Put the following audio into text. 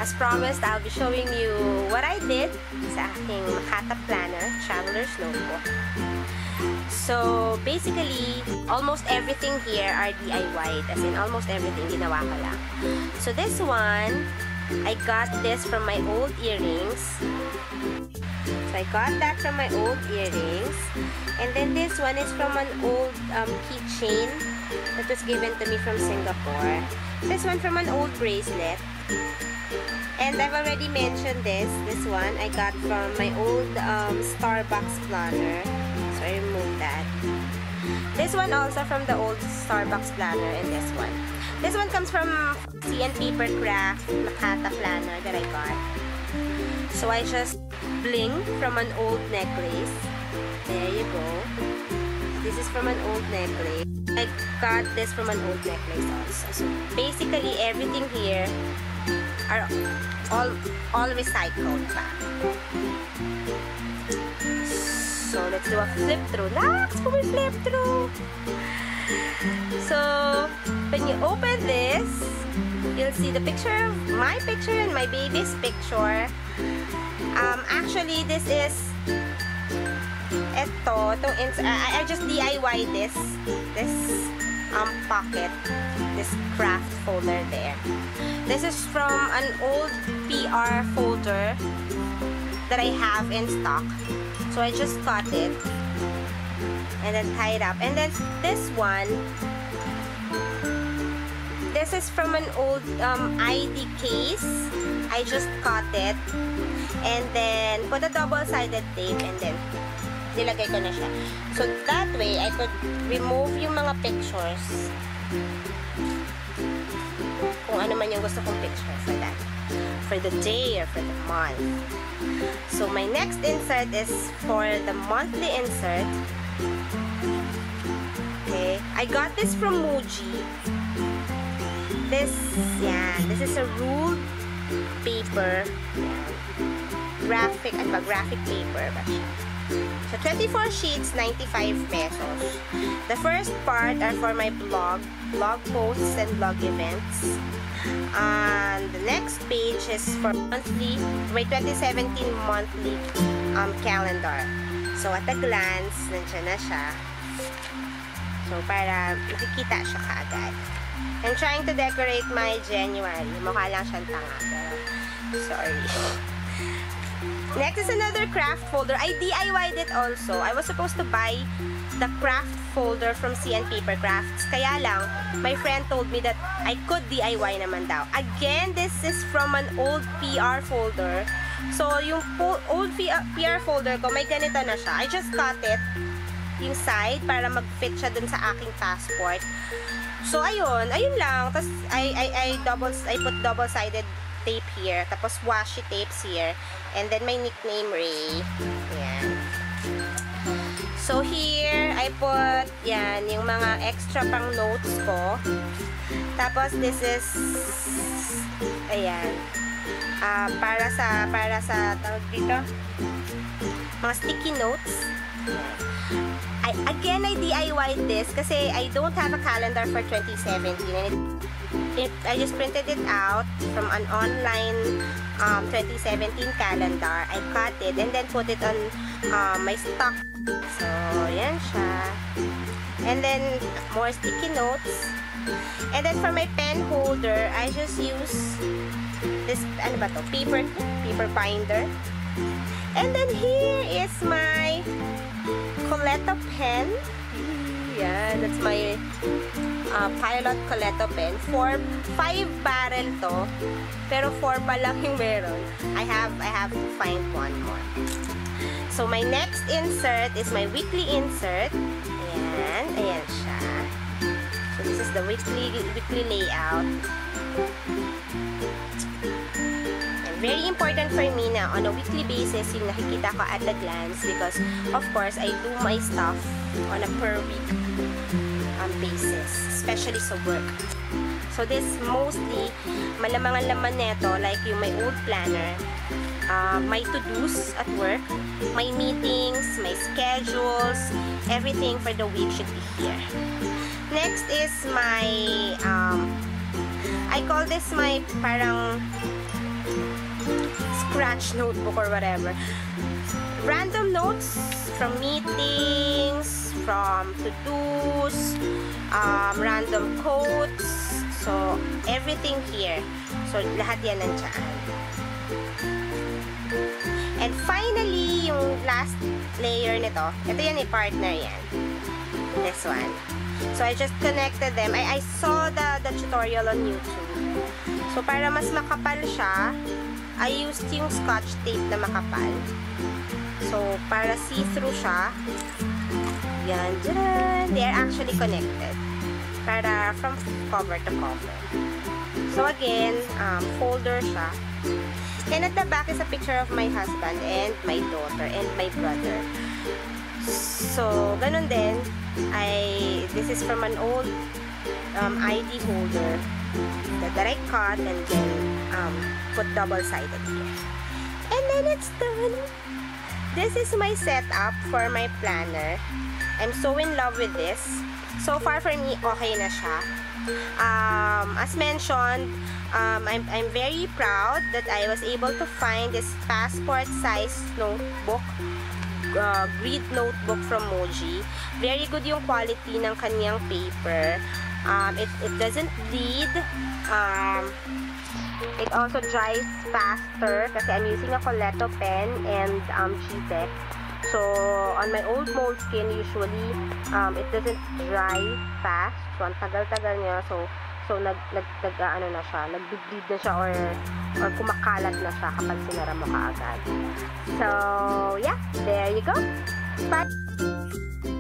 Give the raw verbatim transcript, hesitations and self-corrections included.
as promised, I'll be showing you what I did sa aking Makata Planner, Traveler's Notebook. So, basically, almost everything here are D I Y'd. As in, almost everything ginawa ko lang. So, this one, I got this from my old earrings. So, I got that from my old earrings. And then, this one is from an old um, keychain that was given to me from Singapore. This one from an old bracelet. And I've already mentioned this. This one, I got from my old um, Starbucks planner. So, I removed that. This one also from the old Starbucks planner, and this one. This one comes from C N Papercraft Makata planner that I got. So, I just bling from an old necklace. There you go. This is from an old necklace. I got this from an old necklace also. So, basically, everything here are all all recycled back. So let's do a flip through. Let's go with flip through. So when you open this, you'll see the picture of my picture and my baby's picture. Um, actually, this is eto. Itong I, I just D I Y this this um pocket, this craft folder there. This is from an old P R folder that I have in stock. So I just cut it and then tie it up. And then this one, this is from an old um, I D case. I just cut it and then put a double-sided tape and then nilagay ko na siya. So that way, I could remove yung mga pictures. Kung ano man yung gusto kong picture for that. For the day or for the month. So, my next insert is for the monthly insert. Okay. I got this from Muji. This, yeah, this is a ruled paper. Graphic, ano ba? Graphic paper ba siya? So, twenty-four sheets, ninety-five pesos. The first part are for my blog, blog posts and blog events. And the next page is for monthly, my twenty seventeen monthly um, calendar. So, at a glance, nandiyan na siya. So, para makikita siya kaagad. I'm trying to decorate my January. Mukha lang siyang tanga, pero sorry. Next is another craft folder. I D I Y'd it also. I was supposed to buy the craft folder from C N Papercrafts. Kaya lang, my friend told me that I could D I Y naman daw. Again, this is from an old P R folder. So, yung old P R folder ko, may ganito na siya. I just cut it, yung side, para mag-fit siya dun sa aking passport. So, ayun. Ayun lang. Tapos, I, I, I, double, I put double-sided tape here. Tapos, washi tapes here. And then, my nickname, Ray. Ayan. So, here, I put, yan, yung mga extra pang notes ko. Tapos, this is, ayan, uh, para sa, para sa, tawag dito, mga sticky notes. I, again, I D I Y'd this kasi I don't have a calendar for twenty seventeen. And it, it, I just printed it out from an online um, twenty seventeen calendar. I cut it and then put it on uh, my stock. So, yan siya. And then, more sticky notes. And then, for my pen holder, I just use this, ano ba to? Paper, paper binder. And then, here is my Coleto pen. Yan, that's my uh, Pilot Coleto pen. Four, five barrel to. Pero four pa lang yung meron. I have, I have to find one more. So, my next insert is my weekly insert. Ayan. Ayan siya. So, this is the weekly, weekly layout. And very important for me na on a weekly basis yung nakikita ko at a glance because, of course, I do my stuff on a per week um, basis. Especially sa work. So, this mostly, malamang ang laman neto, like yung my old planner, Uh, my to-dos at work, my meetings, my schedules, everything for the week should be here. Next is my, um, I call this my parang scratch notebook or whatever. Random notes from meetings, from to-dos, um, random quotes. So, everything here. So, lahat yan nandiyan. And finally, yung last layer nito, ito yan eh, partner yan. This one. So, I just connected them. I, I saw the, the tutorial on YouTube. So, para mas makapal siya, I used yung scotch tape na makapal. So, para see-through siya, yan, dyan, they are actually connected. Para from cover to cover. So, again, um, folder siya. And at the back is a picture of my husband and my daughter and my brother. So, ganun din. I, this is from an old um, I D holder that, that I cut and then um, put double-sided here. And then it's done. This is my setup for my planner. I'm so in love with this. So far for me, okay na siya. Um, as mentioned, um, I'm, I'm very proud that I was able to find this passport-sized notebook, uh, grid notebook from Muji. Very good yung quality ng kanyang paper. Um, it, it doesn't bleed. Um, it also dries faster kasi I'm using a Coleto pen and um, G-Tex. So, on my old Moleskine, usually, um, it doesn't dry fast. So, ang tagal-tagal niya. So, so nag, nag, nag uh, ano na siya, nag-bleed na siya or, or kumakalat na siya kapag sinara mo kaagad. So, yeah, there you go. Bye!